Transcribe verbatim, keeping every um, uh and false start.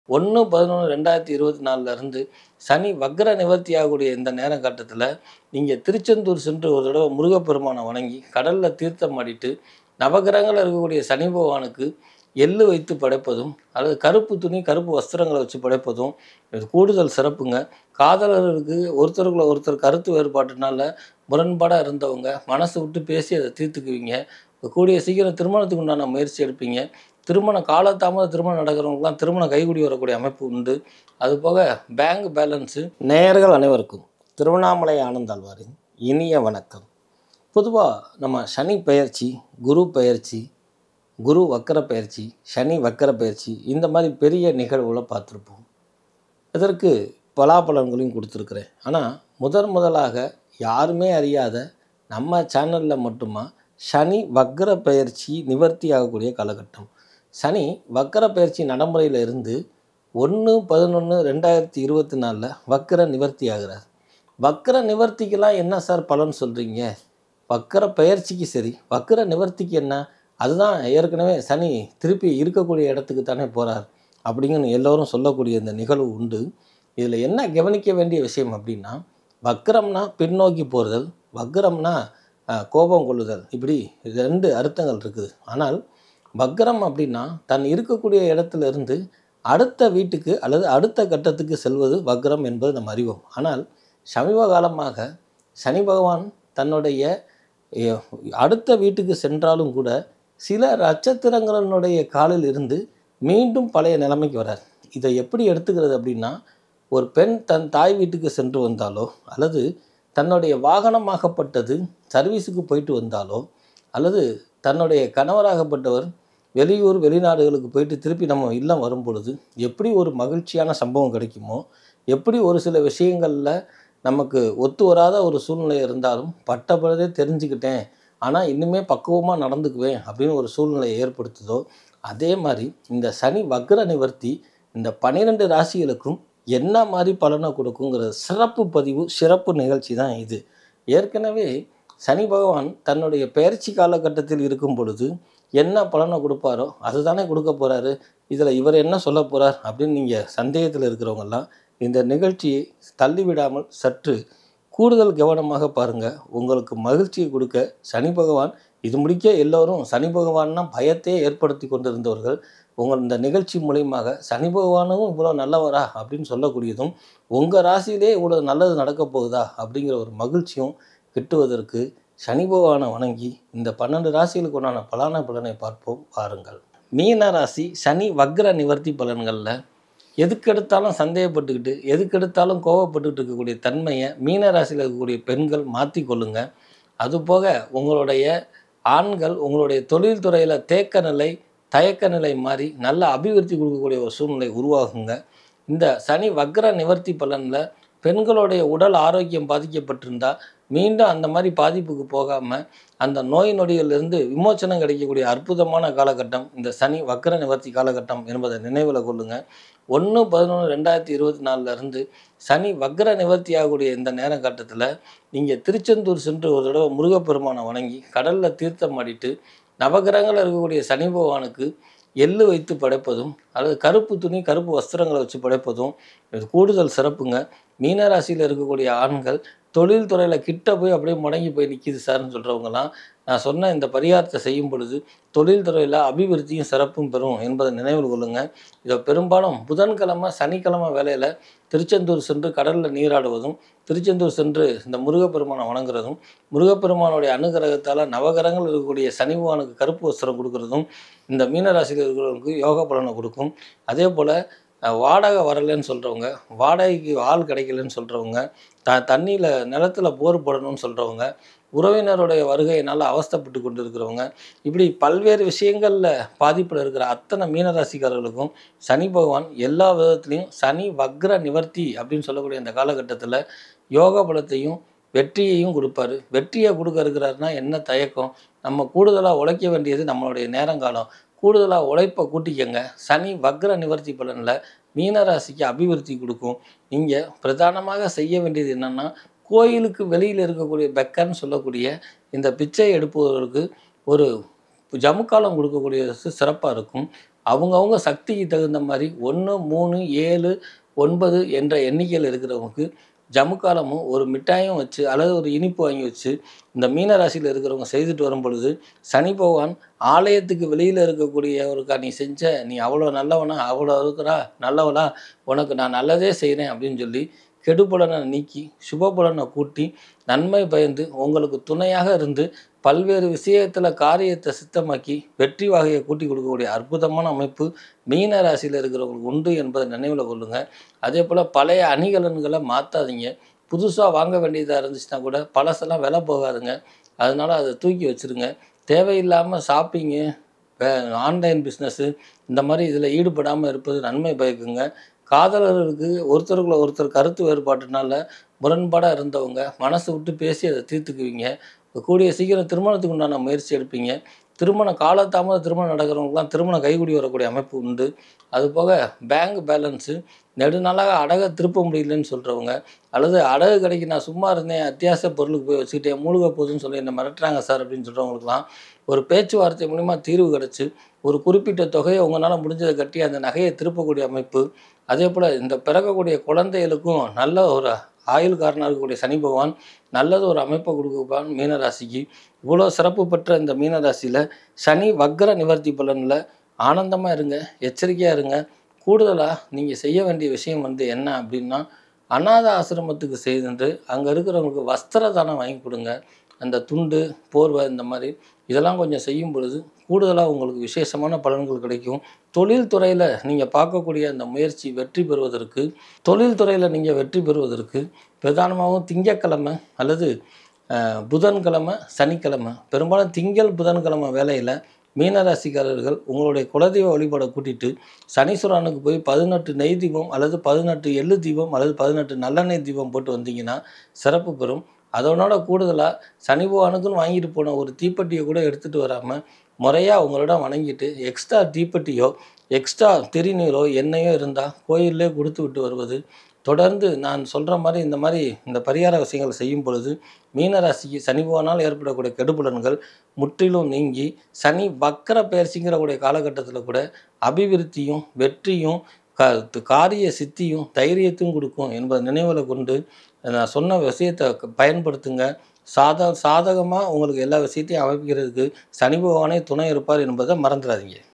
ஒன்று பதினொன்று ரெண்டாயிரத்தி இருபத்தி நாலுல இருந்து சனி வக்ர நிவர்த்தி ஆகக்கூடிய இந்த நேர காட்டத்தில் நீங்கள் திருச்செந்தூர் சென்று ஒரு தடவை முருகப்பெருமானை வணங்கி கடலில் தீர்த்தம் ஆடிட்டு நவகிரகங்களில் இருக்கக்கூடிய சனி பகவானுக்கு எள்ளு வைத்து படைப்பதும் அல்லது கருப்பு துணி கருப்பு வஸ்திரங்களை வச்சு படைப்பதும் இது கூடுதல் சிறப்புங்க. காதலர்களுக்கு ஒருத்தருக்குள்ள ஒருத்தர் கருத்து வேறுபாட்டுனால முரண்பாடாக இருந்தவங்க மனசு விட்டு பேசி அதை தீர்த்துக்குவீங்க. கூடிய சீக்கிரம் திருமணத்துக்கு உண்டான முயற்சி எடுப்பீங்க. திருமணம் காலதாமத திருமணம் நடக்கிறவங்களுக்குலாம் திருமணம் கைகூடி வரக்கூடிய அமைப்பு உண்டு. அதுபோக பேங்க் பேலன்ஸு. நேயர்கள் அனைவருக்கும் திருவண்ணாமலை ஆனந்தாழ்வாரின் இனிய வணக்கம். பொதுவாக நம்ம சனி பெயர்ச்சி, குரு பெயர்ச்சி, குரு வக்கர பயிற்சி, சனி வக்கர பயிற்சி இந்த மாதிரி பெரிய நிகழ்வுகளை பார்த்துருப்போம். இதற்கு பலாபலன்களையும் கொடுத்துருக்குறேன். ஆனால் முதன் முதலாக யாருமே அறியாத நம்ம சேனலில் மட்டுமா சனி வக்கர பயிற்சி நிவர்த்தி ஆகக்கூடிய காலகட்டம். சனி வக்கர பயிற்சி நடைமுறையில் இருந்து ஒன்று பதினொன்று ரெண்டாயிரத்தி இருபத்தி நாலில் வக்கர நிவர்த்தி ஆகிறார். வக்கர நிவர்த்திக்கெல்லாம் என்ன சார் பலன் சொல்கிறீங்க? வக்கர பயிற்சிக்கு சரி, வக்கர நிவர்த்திக்கு என்ன? அதுதான் ஏற்கனவே சனி திருப்பி இருக்கக்கூடிய இடத்துக்கு தானே போகிறார் அப்படிங்கன்னு எல்லோரும் சொல்லக்கூடிய இந்த நிகழ்வு உண்டு. இதில் என்ன கவனிக்க வேண்டிய விஷயம் அப்படின்னா, வக்கரம்னா பின்னோக்கி போகிறதல், வக்கரம்னா கோபம் கொள்ளுதல், இப்படி ரெண்டு அர்த்தங்கள் இருக்குது. ஆனால் வக்கரம் அப்படின்னா தன் இருக்கக்கூடிய இடத்துல இருந்து அடுத்த வீட்டுக்கு அல்லது அடுத்த கட்டத்துக்கு செல்வது வக்கரம் என்பது நம்ம அறிவோம். ஆனால் சமீப காலமாக சனி பகவான் தன்னுடைய அடுத்த வீட்டுக்கு சென்றாலும் கூட சில நட்சத்திரங்களினுடைய காலில் இருந்து மீண்டும் பழைய நிலைமைக்கு வரார். இதை எப்படி எடுத்துக்கிறது அப்படின்னா, ஒரு பெண் தன் தாய் வீட்டுக்கு சென்று வந்தாலோ அல்லது தன்னுடைய வாகனமாகப்பட்டது சர்வீஸுக்கு போயிட்டு வந்தாலோ அல்லது தன்னுடைய கணவராகப்பட்டவர் வெளியூர் வெளிநாடுகளுக்கு போயிட்டு திருப்பி நம்ம இல்லம் வரும் பொழுது எப்படி ஒரு மகிழ்ச்சியான சம்பவம் கிடைக்குமோ, எப்படி ஒரு சில விஷயங்களில் நமக்கு ஒத்து வராத ஒரு சூழ்நிலை இருந்தாலும் பட்ட பொழுதே தெரிஞ்சுக்கிட்டேன், ஆனால் இன்னுமே பக்குவமாக நடந்துக்குவேன் அப்படின்னு ஒரு சூழ்நிலையை ஏற்படுத்துதோ, அதே மாதிரி இந்த சனி வக்ர நிவர்த்தி இந்த பன்னிரெண்டு ராசிகளுக்கும் என்ன மாதிரி பலனை கொடுக்குங்கிற சிறப்பு பதிவு, சிறப்பு நிகழ்ச்சி தான் இது. ஏற்கனவே சனி பகவான் தன்னுடைய பெயர்ச்சி காலகட்டத்தில் இருக்கும் பொழுது என்ன பலனை கொடுப்பாரோ அதுதானே கொடுக்க போகிறாரு. இதில் இவர் என்ன சொல்ல போகிறார் அப்படின்னு நீங்கள் சந்தேகத்தில் இருக்கிறவங்கெல்லாம் இந்த நிகழ்ச்சியை தள்ளிவிடாமல் சற்று கூடுதல் கவனமாக பாருங்கள். உங்களுக்கு மகிழ்ச்சியை கொடுக்க சனி பகவான் இது முடிக்க எல்லோரும் சனி பகவான்னா பயத்தையே ஏற்படுத்தி கொண்டிருந்தவர்கள் உங்கள் இந்த நிகழ்ச்சி மூலியமாக சனி பகவானும் இவ்வளோ நல்லவரா அப்படின்னு சொல்லக்கூடியதும், உங்கள் ராசியிலே இவ்வளோ நல்லது நடக்க போகுதா அப்படிங்கிற ஒரு மகிழ்ச்சியும் கிட்டுவதற்கு சனி பகவானை வணங்கி இந்த பன்னெண்டு ராசிகளுக்கு உண்டான பலான பலனை பார்ப்போம் பாருங்கள். மீன ராசி சனி வக்ர நிவர்த்தி பலன்களில் எதுக்கெடுத்தாலும் சந்தேகப்பட்டுக்கிட்டு எதுக்கெடுத்தாலும் கோவப்பட்டுக்கிட்டு இருக்கக்கூடிய தன்மையை மீன ராசியில் இருக்கக்கூடிய பெண்கள் மாற்றி கொள்ளுங்க. அதுபோக உங்களுடைய ஆண்கள் உங்களுடைய தொழில்துறையில் தேக்க நிலை தயக்க நிலை மாறி நல்ல அபிவிருத்தி கொடுக்கக்கூடிய ஒரு சூழ்நிலை உருவாகுங்க. இந்த சனி வக்ர நிவர்த்தி பலனில் பெண்களுடைய உடல் ஆரோக்கியம் பாதிக்கப்பட்டிருந்தால் மீண்டும் அந்த மாதிரி பாதிப்புக்கு போகாமல் அந்த நோய் நொடிகளிலிருந்து விமோச்சனம் கிடைக்கக்கூடிய அற்புதமான காலகட்டம் இந்த சனி வக்ர நிவர்த்தி காலகட்டம் என்பதை நினைவில் கொள்ளுங்கள். ஒன்று பதினொன்று ரெண்டாயிரத்தி இருபத்தி நாலுல இருந்து சனி வக்ர நிவர்த்தி ஆகக்கூடிய இந்த நேர காட்டத்தில் நீங்கள் திருச்செந்தூர் சென்று ஒரு தடவை முருகப்பெருமானை வணங்கி கடலில் தீர்த்தம் ஆடிட்டு நவகிரகங்களில் இருக்கக்கூடிய சனி பகவானுக்கு எள்ளு வைத்து படைப்பதும் அல்லது கருப்பு துணி கருப்பு வஸ்திரங்களை வச்சு படைப்பதும் இது கூடுதல் சிறப்புங்க. மீனராசியில் இருக்கக்கூடிய ஆண்கள் தொழில் துறையில் கிட்ட போய் அப்படியே முடங்கி போய் நிற்கிது சார்னு சொல்கிறவங்கலாம் நான் சொன்ன இந்த பரிகாரத்தை செய்யும் பொழுது தொழில் துறையில் அபிவிருத்தியும் சிறப்பும் பெறும் என்பதை நினைவில் கொள்ளுங்கள். இதை பெரும்பாலும் புதன்கிழமை சனிக்கிழமை வேலையில் திருச்செந்தூர் சென்று கடலில் நீராடுவதும், திருச்செந்தூர் சென்று இந்த முருகப்பெருமானை வணங்குறதும், முருகப்பெருமானுடைய அனுகிரகத்தால் நவகிரகங்கள் இருக்கக்கூடிய சனி பகவானுக்கு கருப்பு வஸ்திரம் கொடுக்குறதும் இந்த மீனராசியில் இருக்கிறவங்களுக்கு யோக பலனை கொடுக்கும். அதே போல் வாடகை வரலைன்னு சொல்கிறவங்க, வாடகைக்கு ஆள் கிடைக்கலன்னு சொல்கிறவங்க, த தண்ணியில் நிலத்தில் போர் போடணும்னு சொல்கிறவங்க, உறவினருடைய வருகையினால் அவஸ்தைப்பட்டு கொண்டு இருக்கிறவங்க, இப்படி பல்வேறு விஷயங்களில் பாதிப்பில் இருக்கிற அத்தனை மீனராசிக்காரர்களுக்கும் சனி பகவான் எல்லா விதத்துலேயும் சனி வக்ர நிவர்த்தி அப்படின்னு சொல்லக்கூடிய அந்த காலகட்டத்தில் யோக பலத்தையும் வெற்றியையும் கொடுப்பாரு. வெற்றியை கொடுக்க இருக்கிறாருன்னா என்ன தயக்கம்? நம்ம கூடுதலாக உழைக்க வேண்டியது நம்மளுடைய நேரங்காலம். கூடுதலாக உழைப்பை கூட்டிக்கங்க. சனி வக்ர நிவர்த்தி பலனில் மீனராசிக்கு அபிவிருத்தி கொடுக்கும். நீங்கள் பிரதானமாக செய்ய வேண்டியது என்னென்னா, கோயிலுக்கு வெளியில் இருக்கக்கூடிய பெக்கர்னு சொல்லக்கூடிய இந்த பிச்சை எடுப்பவர்களுக்கு ஒரு ஜமுக்காலம் கொடுக்கக்கூடிய சிறப்பாக இருக்கும். அவங்கவுங்க சக்திக்கு தகுந்த மாதிரி ஒன்று மூணு ஏழு ஒன்பது என்ற எண்ணிக்கையில் இருக்கிறவங்களுக்கு ஜமுக்காலமும் ஒரு மிட்டாயும் வச்சு அல்லது ஒரு இனிப்பு வாங்கி வச்சு இந்த மீன ராசியில் இருக்கிறவங்க செய்துட்டு வரும் பொழுது சனி பகவான் ஆலயத்துக்கு வெளியில் இருக்கக்கூடியவருக்கா நீ செஞ்ச நீ அவ்வளோ நல்லவனா அவ்வளோ இருக்கிறா நல்லவனா உனக்கு நான் நல்லதே செய்கிறேன் அப்படின்னு சொல்லி கெடுபலனை நீக்கி சுபபலனை கூட்டி நன்மை பயந்து உங்களுக்கு துணையாக இருந்து பல்வேறு விஷயத்தில் காரியத்தை சித்தமாக்கி வெற்றி வகையை கூட்டி கொடுக்கக்கூடிய அற்புதமான அமைப்பு மீன ராசியில் இருக்கிறவங்களுக்கு உண்டு என்பதை நினைவில் கொள்ளுங்கள். அதே போல் பழைய அணிகலன்களை மாற்றாதீங்க. புதுசாக வாங்க வேண்டியதாக இருந்துச்சுன்னா கூட பழசெல்லாம் விலை போகாதுங்க. அதனால் அதை தூக்கி வச்சுருங்க. தேவையில்லாமல் ஷாப்பிங்கு, ஆன்லைன் பிஸ்னஸ்ஸு இந்த மாதிரி இதில் ஈடுபடாமல் இருப்பது நன்மை பயக்குங்க. காதலர்களுக்கு ஒருத்தருக்குள்ள ஒருத்தர் கருத்து வேறுபாட்டுனால முரண்பாடாக இருந்தவங்க மனசு விட்டு பேசி அதை தீர்த்துக்குவீங்க. கூடிய சீக்கிரம் திருமணத்துக்கு உண்டான முயற்சி எடுப்பீங்க. திருமணம் காலத்தாமத திருமணம் நடக்கிறவங்களுக்குலாம் திருமணம் கைகூடி வரக்கூடிய அமைப்பு உண்டு. அதுபோக பேங்க் பேலன்ஸு நெடுநாளாக அடகை திருப்ப முடியலன்னு சொல்கிறவங்க, அல்லது அடகு கடைக்கு நான் சும்மா இருந்தேன் அத்தியாவசிய பொருளுக்கு போய் வச்சுக்கிட்டேன் மூழ்க போகுதுன்னு சொல்லி என்னை மிரட்டுறாங்க சார் அப்படின்னு சொல்கிறவங்களுக்குலாம் ஒரு பேச்சுவார்த்தை மூலிமா தீர்வு கிடச்சி ஒரு குறிப்பிட்ட தொகையை உங்களால் முடிஞ்சதை கட்டி அந்த நகையை திருப்பக்கூடிய அமைப்பு. அதே போல் இந்த பிறக்கக்கூடிய குழந்தைகளுக்கும் நல்ல ஒரு ஆயுள்காரனாக இருக்கக்கூடிய சனி பகவான் நல்லது ஒரு அமைப்பை கொடுக்குப்பான் மீனராசிக்கு. இவ்வளோ சிறப்பு பெற்ற இந்த மீனராசியில் சனி வக்ர நிவர்த்தி பலனில் ஆனந்தமாக இருங்க, எச்சரிக்கையாக இருங்க. கூடுதலாக நீங்கள் செய்ய வேண்டிய விஷயம் வந்து என்ன அப்படின்னா, அநாத ஆசிரமத்துக்கு செய்து அங்கே இருக்கிறவங்களுக்கு வஸ்திர தானம் வாங்கி கொடுங்க. அந்த துண்டு போர்வை இந்த மாதிரி இதெல்லாம் கொஞ்சம் செய்யும் பொழுது கூடுதலாக உங்களுக்கு விசேஷமான பலன்கள் கிடைக்கும். தொழில்துறையில் நீங்கள் பார்க்கக்கூடிய அந்த முயற்சி வெற்றி பெறுவதற்கு தொழில்துறையில் நீங்கள் வெற்றி பெறுவதற்கு பிரதானமாகவும் திங்கட்கிழமை அல்லது புதன்கிழமை சனிக்கிழமை, பெரும்பாலும் திங்கள் புதன்கிழமை வேலையில் மீனராசிக்காரர்கள் உங்களுடைய குலதெய்வ வழிபாடை கூட்டிகிட்டு சனீஸ்வரனுக்கு போய் பதினெட்டு நெய் தீபம் அல்லது பதினெட்டு எள்ளு தீபம் அல்லது பதினெட்டு நல்லெண்ணெய் தீபம் போட்டு வந்தீங்கன்னா சிறப்பு பெறும். அதனோட கூடுதலாக சனி பகவானுக்குன்னு வாங்கிட்டு போன ஒரு தீப்பெட்டியை கூட எடுத்துகிட்டு வராமல் முறையாக உங்களிடம் வணங்கிட்டு எக்ஸ்ட்ரா தீப்பெட்டியோ எக்ஸ்ட்ரா திருநீரோ எண்ணெயோ இருந்தால் கோயிலே கொடுத்து விட்டு வருவது. தொடர்ந்து நான் சொல்கிற மாதிரி இந்த மாதிரி இந்த பரிகார விஷயங்கள் செய்யும் பொழுது மீனராசிக்கு சனி பகவானால் ஏற்படக்கூடிய கெடுபலன்கள் முற்றிலும் நீங்கி சனி வக்கர பயிற்சிங்கிற கூடிய காலகட்டத்தில் கூட அபிவிருத்தியும் வெற்றியும் க காரிய சித்தியும் தைரியத்தையும் கொடுக்கும் என்பதை நினைவில் கொண்டு நான் சொன்ன விஷயத்தை பயன்படுத்துங்க. சாத சாதகமாக உங்களுக்கு எல்லா விஷயத்தையும் அமைக்கிறதுக்கு சனி பகவானே துணை இருப்பார் என்பதை மறந்துடாதீங்க.